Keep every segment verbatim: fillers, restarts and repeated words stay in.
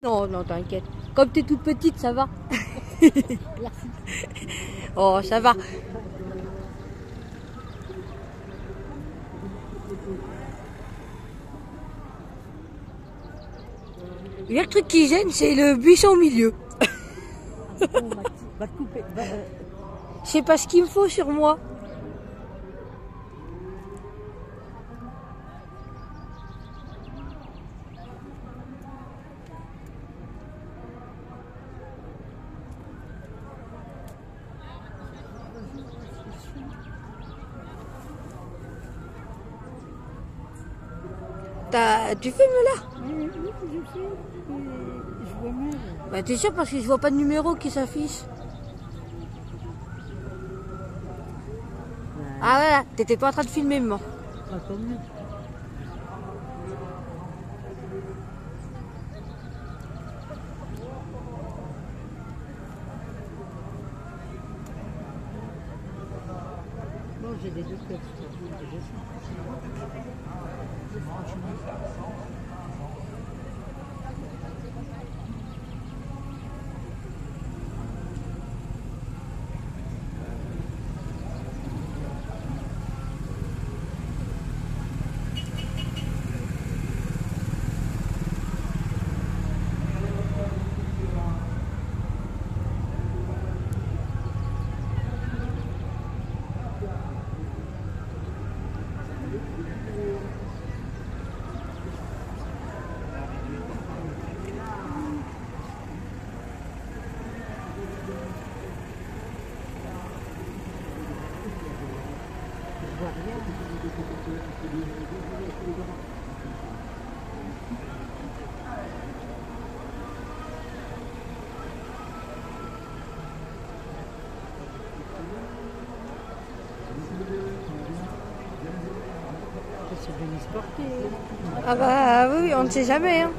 Non, non, t'inquiète. Comme t'es toute petite, ça va. Merci. Oh, ça va. Il y a le truc qui gêne, c'est le buisson au milieu. Oh, va te couper. Va, euh... Je sais pas ce qu'il me faut sur moi. Tu filmes là? Oui, oui, oui, je filme. Je vois mieux. Bah t'es sûr parce que je vois pas de numéro qui s'affiche. Ouais. Ah voilà, t'étais pas en train de filmer maman. Ah, tant mieux. Bon, j'ai des deux têtes, c'est intéressant. Ah bah oui, on ne sait jamais. Hein.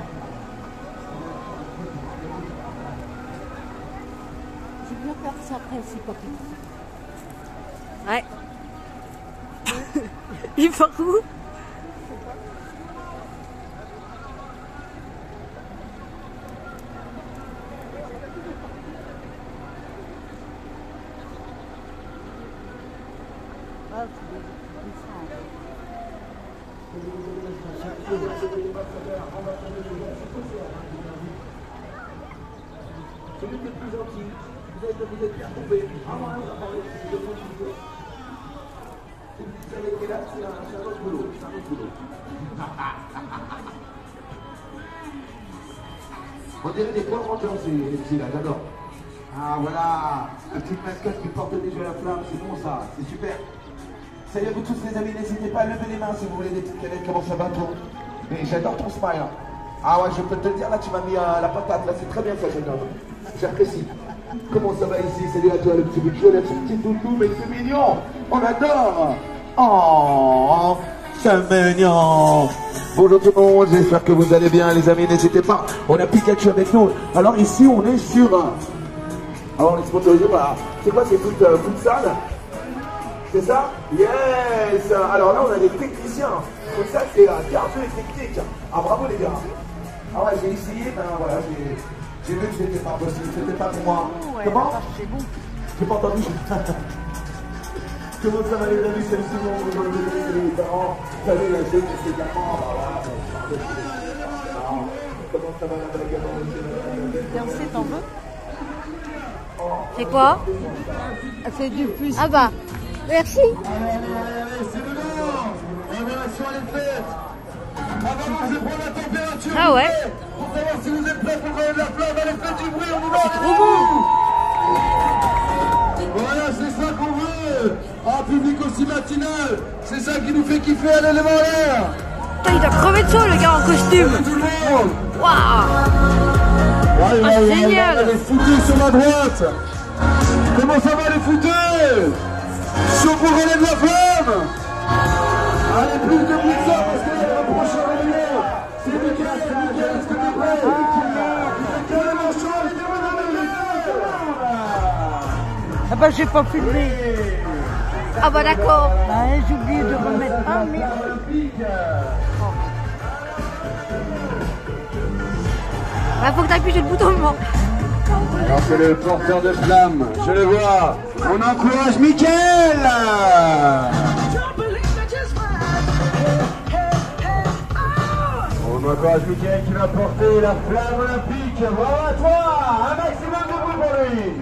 Je vais faire ça après, c'est pas plus. Ouais. Il part où? Ah, c'est celui qui est plus gentil, vous êtes, vous êtes bien tombé. Ah ouais, on va parler de fond du boulot. Vous savez qui est là, c'est un autre boulot. C'est un autre boulot. On dirait des poivrons ces les petits là, j'adore. Ah voilà, la petite mascotte qui porte déjà la flamme, c'est bon ça, c'est super. Salut à vous tous les amis, n'hésitez pas à lever les mains si vous voulez des petites canettes, comment ça va toi? Mais j'adore ton smile. Ah ouais, je peux te le dire, là tu m'as mis euh, la patate, là c'est très bien fait, j'adore. J'apprécie. Comment ça va ici? Salut à toi le petit budget, le petit toutou, mais c'est mignon. On adore. Oh, c'est mignon. Bonjour tout le monde, j'espère que vous allez bien les amis, n'hésitez pas. On a Pikachu avec nous. Alors ici on est sur... Alors on est sponsorisé par... C'est quoi, c'est foot, euh, futsal? C'est ça? Yes. Alors là on a des techniciens. Donc ça c'est euh, cardio et technique. Ah bravo les gars. Ah ouais, j'ai essayé, ben voilà, j'ai vu que c'était pas possible, c'était pas pour moi. Ouais, comment? C'est bon. J'ai pas entendu. Comment ça va les amis? Salut tout le monde, bonjour les parents. Salut la jeune, c'est également. Comment ça va la blague? Danser, t'en veux? C'est quoi? C'est du plus. Ah bah, merci. Allez, allez, allez, c'est le moment. Révélation à les fêtes. Avant, je prends la température. Ah ouais. Pour savoir si vous êtes prêts pour la flamme, allez, faites du bruit, on y va. C'est trop bon. Voilà, c'est ça qu'on veut. Un public aussi matinal. C'est ça qui nous fait kiffer, allez, les mains en l'air. Putain, il doit crever de chaud le gars en costume. Salut tout le monde. Waouh. Allez, Oh, allez, génial. allez, les foutus sur ma droite. Comment ça va les foutus? Chaud pour relève la flamme. Allez, plus de bruit que ça parce qu'il y a un prochain réunion. C'est Mickaël, Mickaël, est-ce que t'es prêt? Carrément chaud, allez, viens, Ah bah j'ai pas filmé. Ah bah d'accord. Ah, j'ai oublié de remettre un, mais... Bah, faut que t'appuies sur le bouton, moi. Alors c'est le porteur de flamme, je le vois. On encourage Mickaël. On encourage Mickaël qui va porter la flamme olympique. Bravo à toi, un maximum de bruit pour lui.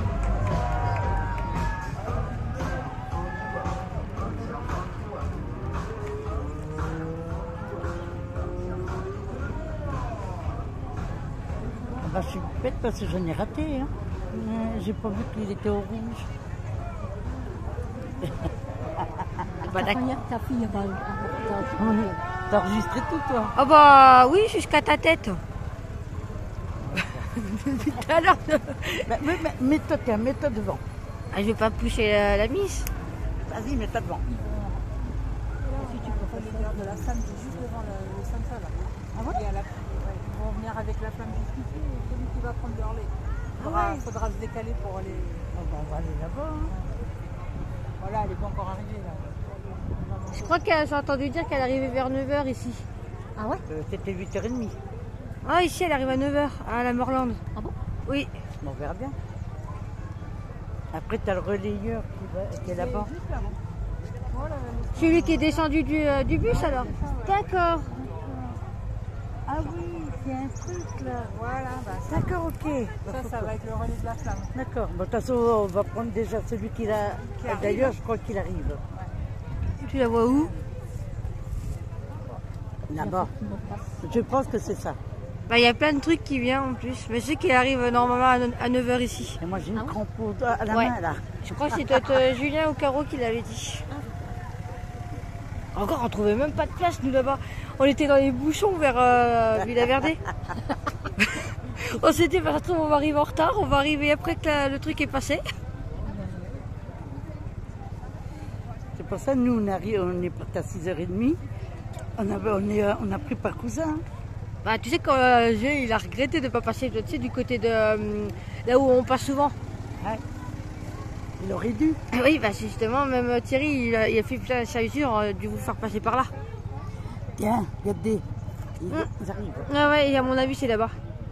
Bah, je suis bête parce que j'en ai raté. Hein. Euh, J'ai pas vu qu'il était au rouge. Bah, Ta d'accord. première, ta fille va. T'as enregistré tout, toi? Ah bah oui, jusqu'à ta tête. Tout à l'heure. Bah, mais, mais, mets-toi, tiens, mets-toi devant. Ah, je vais pas pousser la, la mise. Vas-y, mets-toi devant. Si tu peux pas les heures de la salle, c'est juste devant le, le centre là. Ah ouais? Et à la- ouais, ils vont venir avec la flamme jusqu'ici et celui qui va prendre le relais. Il faudra, Ah ouais. faudra se décaler pour aller. Oh, bah, on va aller là-bas. Hein. Voilà, elle est pas encore arrivée là. Je crois qu'elle j'ai entendu dire qu'elle arrivait vers neuf heures ici. Ah ouais? Euh, C'était huit heures trente. Ah, ici, elle arrive à neuf heures, à la Morlande. Ah bon? Oui. Bon, on verra bien. Après, t'as le relayeur qui, va, qui est là-bas. Juste là. Voilà, le- Celui qui est descendu du, euh, du bus, alors. D'accord. Ah oui, il y a un truc là. voilà, bah, ça, D'accord, ok. ça, ça va être le relais de la flamme. D'accord. Bon, de toute façon, on va prendre déjà celui qui l'a. Qui arrive. D'ailleurs, je crois qu'il arrive. Tu la vois où? Là-bas. Je pense que c'est ça. Bah, il y a plein de trucs qui viennent en plus. Mais je sais qu'il arrive normalement à neuf heures ici. Et moi, j'ai une Ah ouais? crampe au- à la Ouais. main là. Je crois que c'est peut-être euh, Julien ou Caro qui l'avait dit. Encore, on trouvait même pas de place, nous, là-bas. On était dans les bouchons vers euh, Villa Verde. On s'était dit, bah, ça se trouve, on va arriver en retard, on va arriver après que la- le truc est passé. C'est pour ça, nous, on, arrive, on est parti à six heures trente. On, avait, on, est, on a pris par cousin. Bah, tu sais, quand euh, Jay, il a regretté de ne pas passer tu sais, du côté de euh, là où on passe souvent. Ouais. Il aurait dû. Ah oui, bah justement, même euh, Thierry, il a, il a fait plein de chaussures, euh, dû vous faire passer par là. Tiens, regardez. Ils, Hum. ils arrivent. Ah ouais, et à mon avis, c'est là-bas.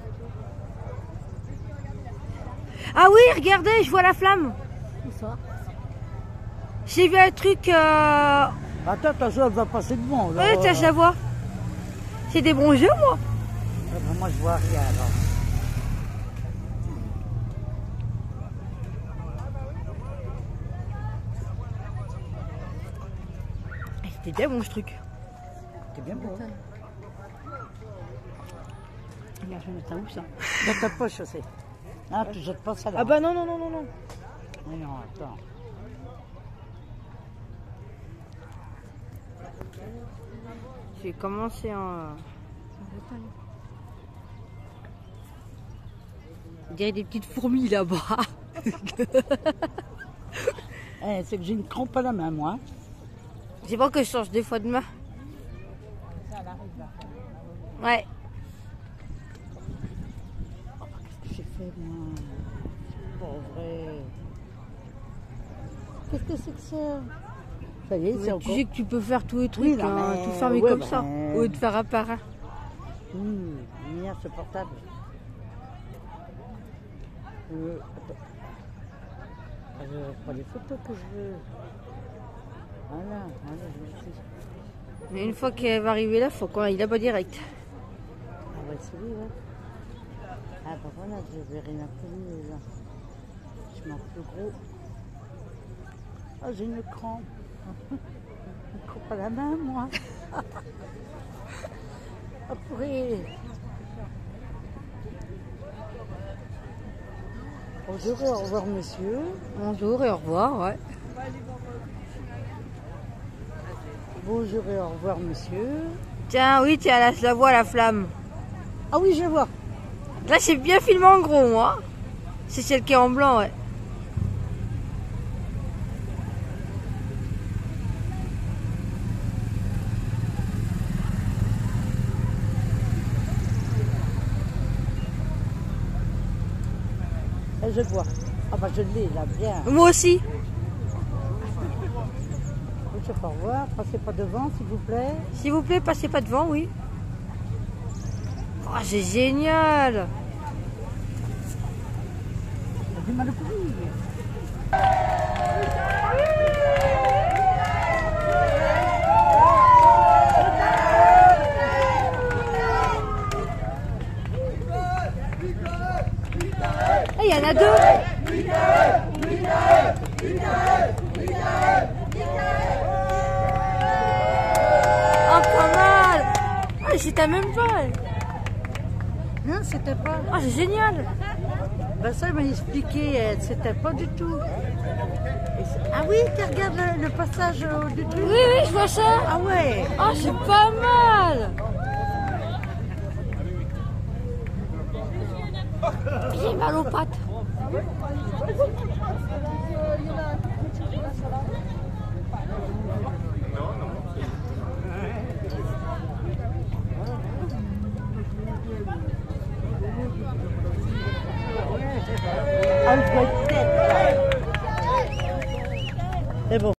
Ah oui, regardez, je vois la flamme. Où ça? J'ai vu un truc. Euh... Attends, attention, elle va passer devant. Là. Ouais, tiens, je la vois. C'est des bons jeux, moi. Ah ben, moi, je vois rien alors. C'était bien bon ce truc. C'est bien beau. Regarde, je vais mettre ça où ça? Dans ta poche aussi. Ah, tu jettes pas ça là. Ah bah non, non, non, non, non. Ah non, attends. Je vais commencer en. On dirait des petites fourmis là-bas. Eh, c'est que j'ai une crampe à la main, moi. C'est pas que je change des fois de main. Ouais. Qu'est-ce que j'ai fait, moi? C'est pas vrai. Qu'est-ce que c'est que ça? Ça y est, c'est Mais encore... tu sais que tu peux faire tous les trucs, Oui, là, hein, mais- tout fermer ouais, comme bah, ça, mais- au lieu de faire un par un. Hum, merde, ce portable. Euh, attends. Ah, je prends les photos que je veux. Voilà, voilà, merci. Mais une fois qu'elle va arriver là, faut qu'on aille là-bas direct. Ah ouais, celui-là. Ah bah voilà, je verrai l'inconnu là. Je m'en plus gros. Ah, j'ai une crampe. Une crampe à la main, moi. Après. Bonjour et au revoir, monsieur. Bonjour et au revoir, ouais. Bonjour et au revoir, monsieur. Tiens, oui, tiens, là, je la vois, la flamme. Ah oui, je vois. Là, c'est bien filmé en gros, moi. C'est celle qui est en blanc, ouais. Et je le vois. Ah bah je l'ai là, bien. Moi aussi. Bonjour, au revoir. Passez pas devant, s'il vous plaît. S'il vous plaît, passez pas devant, oui. Oh, c'est génial. T'as du mal au couille. Ah, il y en a deux. Oh, pas mal. Ah, c'était même pas. Non, c'était pas. Ah, c'est génial. Ben ça, il m'a expliqué, euh, c'était pas du tout. Et c'est- ah oui, tu regardes le, le passage euh, du truc. Oui, oui, je vois ça. Ah ouais. Oh, c'est pas mal. J'ai mal aux pattes. Ah, je vois une tête, là. C'est bon.